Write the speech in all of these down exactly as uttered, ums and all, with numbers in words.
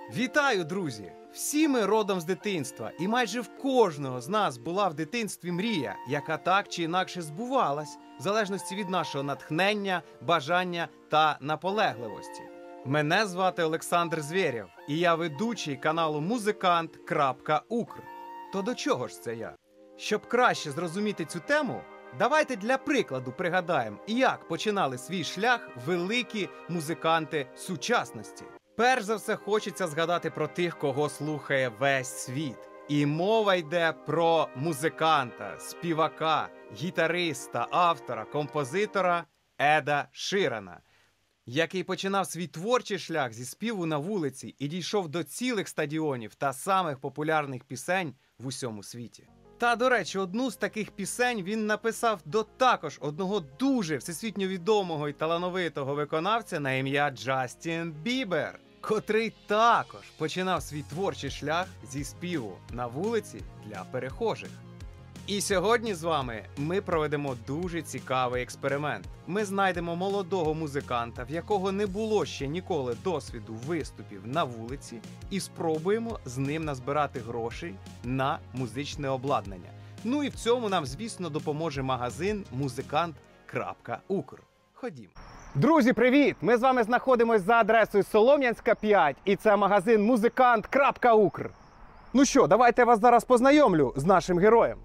Вітаю, друзі! Всі ми родом з дитинства, і майже в кожного з нас була в дитинстві мрія, яка так чи інакше збувалась, в залежності від нашого натхнення, бажання та наполегливості. Мене звати Олександр Звєрєв, і я ведучий каналу музикант крапка укр. То до чого ж це я? Щоб краще зрозуміти цю тему, давайте для прикладу пригадаємо, як починали свій шлях великі музиканти сучасності. Перш за все хочеться згадати про тих, кого слухає весь світ. І мова йде про музиканта, співака, гітариста, автора, композитора Еда Ширана, який починав свій творчий шлях зі співу на вулиці і дійшов до цілих стадіонів та самих популярних пісень в усьому світі. Та, до речі, одну з таких пісень він написав до також одного дуже всесвітньо відомого і талановитого виконавця на ім'я Джастін Бібер, котрий також починав свій творчий шлях зі співу на вулиці для перехожих. І сьогодні з вами ми проведемо дуже цікавий експеримент. Ми знайдемо молодого музиканта, в якого не було ще ніколи досвіду виступів на вулиці, і спробуємо з ним назбирати грошей на музичне обладнання. Ну і в цьому нам, звісно, допоможе магазин музикант крапка укр. Ходімо. Друзі, привіт! Ми з вами знаходимося за адресою Солом'янська, п'ять, і це магазин музикант крапка укр. Ну що, давайте я вас зараз познайомлю з нашим героєм.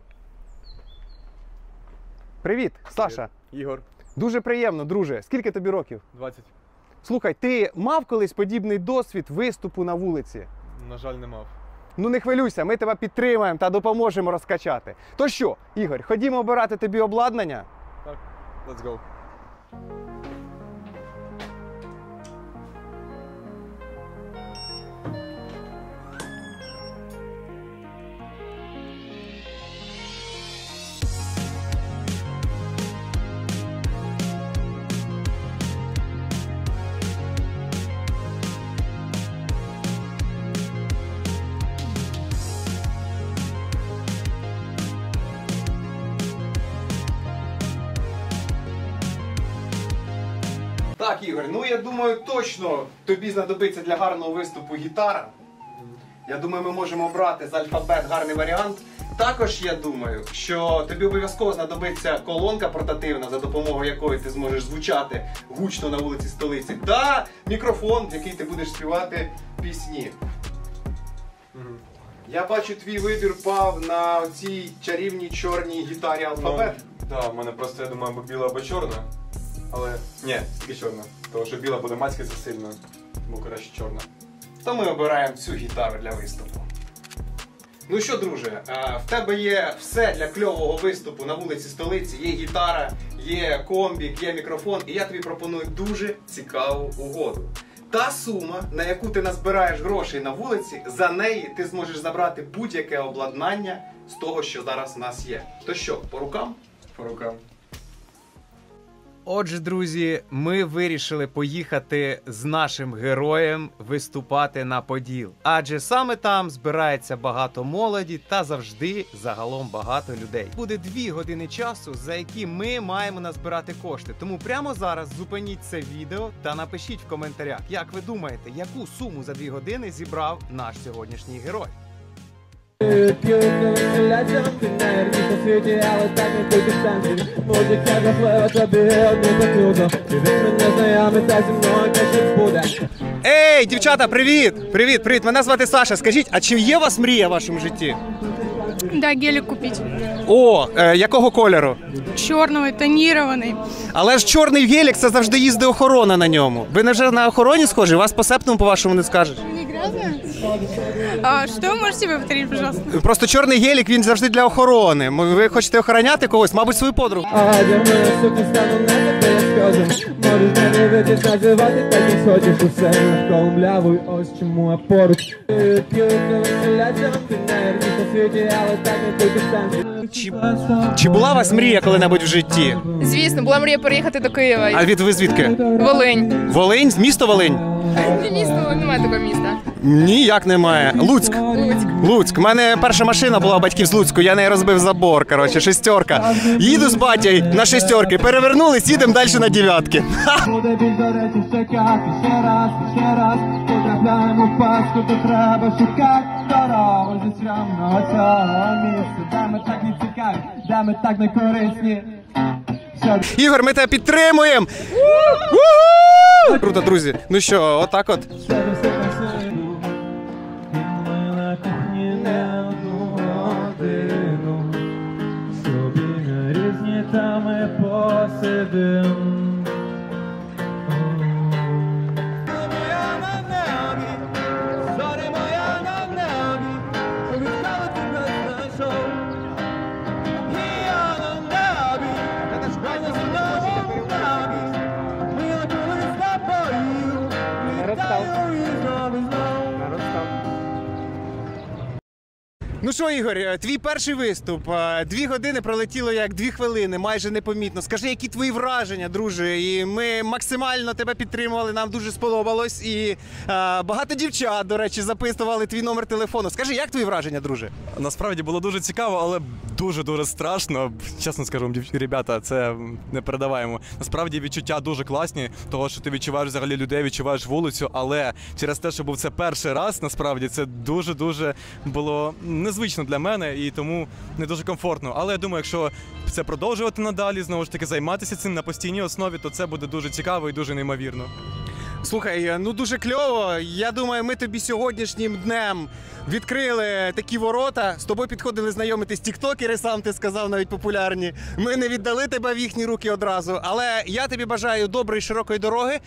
Привіт, Саша. Ігор. Дуже приємно, друже. Скільки тобі років? двадцять. Слухай, ти мав колись подібний досвід виступу на вулиці? На жаль, не мав. Ну не хвилюйся, ми тебе підтримаємо та допоможемо розкачати. То що, Ігор, ходімо обирати тобі обладнання? Так, let's go. Так, Ігор, ну я думаю, точно тобі знадобиться для гарного виступу гітара. Я думаю, ми можемо обрати з альфабет гарний варіант. Також я думаю, що тобі обов'язково знадобиться колонка портативна, за допомогою якої ти зможеш звучати гучно на вулиці столиці, та мікрофон, в який ти будеш співати пісні. Угу. Я бачу, твій вибір пав на цій чарівній чорній гітарі алфабет. Ну, так, в мене просто, я думаю, або біла, або чорна. Але, ні, тільки чорна. Тому що біла буде мацькатися сильно, тому краще чорна. То ми обираємо цю гітару для виступу. Ну що, друже, в тебе є все для кльового виступу на вулиці столиці. Є гітара, є комбік, є мікрофон. І я тобі пропоную дуже цікаву угоду. Та сума, на яку ти назбираєш грошей на вулиці, за неї ти зможеш забрати будь-яке обладнання з того, що зараз у нас є. То що, по рукам? По рукам. Отже, друзі, ми вирішили поїхати з нашим героєм виступати на Поділ. Адже саме там збирається багато молоді та завжди загалом багато людей. Буде дві години часу, за які ми маємо назбирати кошти. Тому прямо зараз зупиніть це відео та напишіть в коментарях, як ви думаєте, яку суму за дві години зібрав наш сьогоднішній герой. Ей, дівчата, привіт! Привіт, привіт! Мене звати Саша. Скажіть, а чи є у вас мрія в вашому житті? Да, гелик купить. О, е, якого кольору? Черного, тонірований. Але ж чорний гелік, це завжди їздить охорона на ньому. Ви не вже на охороні схожі? Вас по септому, по-вашому, не скажуть. Не грязно? А что вы можете повторить, пожалуйста? Просто чорний гелік, він завжди для охорони. Ви хочете охороняти когось, мабуть, свою подругу. Чи, чи була у вас мрія коли-небудь в житті? Звісно, була мрія переїхати до Києва. А від ви звідки? Волинь. Волинь? Місто Волинь? Не місто, немає такого міста. Ніяк немає. Луцьк. Луцьк. Луцьк. У мене перша машина була у батьків з Луцьку, я неї розбив забор, коротше, шестерка. Їду з батьком на шестерки, перевернулись, їдемо далі на дев'ятки. потрапляємо в пастку, то треба шукати дорогу зі стрімного цього місця, де ми так не цікаві, де ми так не корисні. Все. Ігор, ми тебе підтримуємо! Круто, друзі. Ну що, отак от. Себе все посилю, і ми на кухні не одну годину, собі на різні теми посидим. Моя на небі, зорі моя на небі, відколи тебе знайшов. І я на небі, мене знову в небі, ми коли з тобою, літаю і знов і знов. Ну що, Ігор, твій перший виступ. Дві години пролетіло як дві хвилини, майже непомітно. Скажи, які твої враження, друже? І ми максимально тебе підтримували, нам дуже сподобалось. І а, багато дівчат, до речі, записували твій номер телефону. Скажи, як твої враження, друже? Насправді було дуже цікаво, але дуже-дуже страшно. Чесно скажу вам, дів- ребята, це не передаваємо. Насправді відчуття дуже класні, того, що ти відчуваєш взагалі людей, відчуваєш вулицю, але через те, що був це перший раз, насправді це дуже-дуже було незвично для мене і тому не дуже комфортно. Але я думаю, якщо це продовжувати надалі, знову ж таки займатися цим на постійній основі, то це буде дуже цікаво і дуже неймовірно. Слухай, ну дуже кльово. Я думаю, ми тобі сьогоднішнім днем відкрили такі ворота. З тобою підходили знайомитись тіктокери, сам ти сказав, навіть популярні. Ми не віддали тебе в їхні руки одразу, але я тобі бажаю доброї широкої дороги.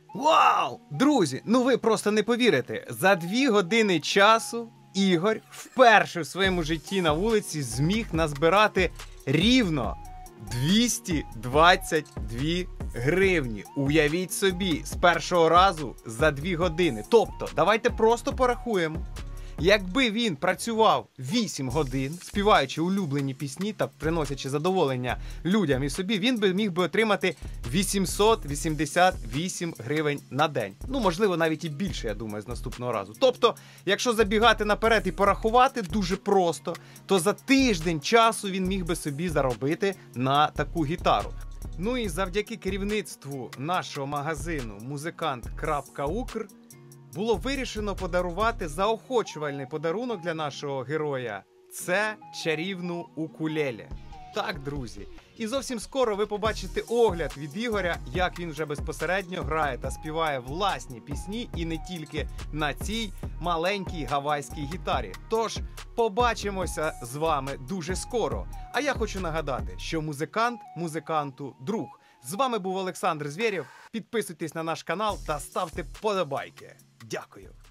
Вау! Друзі, ну ви просто не повірите. За дві години часу Ігор вперше в своєму житті на вулиці зміг назбирати рівно двісті двадцять дві гривні. Уявіть собі, з першого разу за дві години. Тобто, давайте просто порахуємо. Якби він працював вісім годин, співаючи улюблені пісні та приносячи задоволення людям і собі, він би міг би отримати вісімсот вісімдесят вісім гривень на день. Ну, можливо, навіть і більше, я думаю, з наступного разу. Тобто, якщо забігати наперед і порахувати дуже просто, то за тиждень часу він міг би собі заробити на таку гітару. Ну і завдяки керівництву нашого магазину музикант крапка укр було вирішено подарувати заохочувальний подарунок для нашого героя. Це чарівну укулеле. Так, друзі. І зовсім скоро ви побачите огляд від Ігоря, як він вже безпосередньо грає та співає власні пісні і не тільки на цій маленькій гавайській гітарі. Тож, побачимося з вами дуже скоро. А я хочу нагадати, що музикант музиканту друг. З вами був Олександр Звєрєв. Підписуйтесь на наш канал та ставте вподобайки. Дякую.